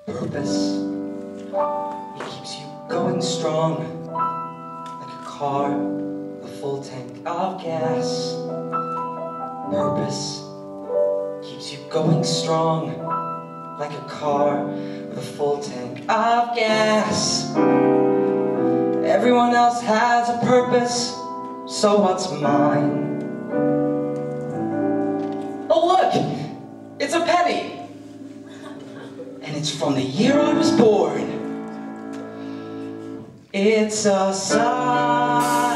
Purpose, it keeps you going strong, like a car with a full tank of gas. Purpose keeps you going strong, like a car with a full tank of gas. Everyone else has a purpose, so what's mine? Oh look, it's a penny! And it's from the year I was born. It's a sign.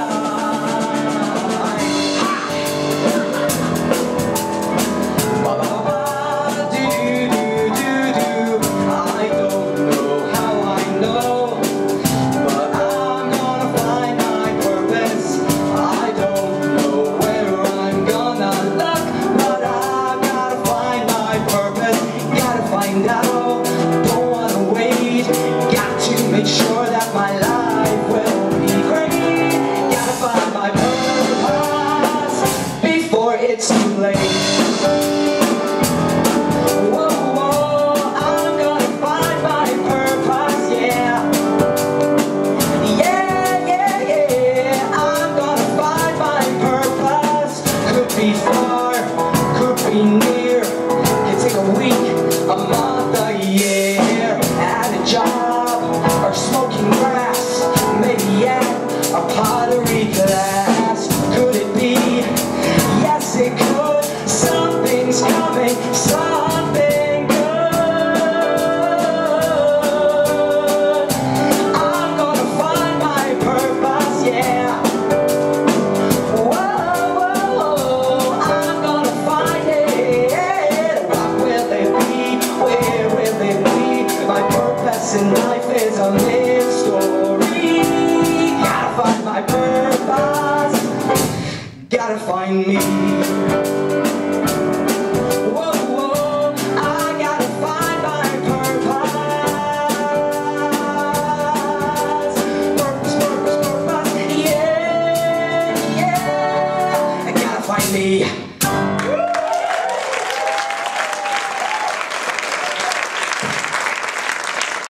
Don't wanna wait, got to make sure that my life will be great. Gotta find my purpose before it's too late. Whoa, whoa, I'm gonna find my purpose, yeah. Yeah, yeah, yeah, I'm gonna find my purpose. Could be far, could be near, could take a week, a month, a year, at a job, or smoking grass, maybe at a pottery class. Could it be? Yes, it could. Something's coming, something good. I'm gonna find my purpose, yeah. Whoa, whoa, I'm gonna find it. What will it be? Where will it be? My purpose in life is a mystery. Gotta find my purpose. Gotta find me.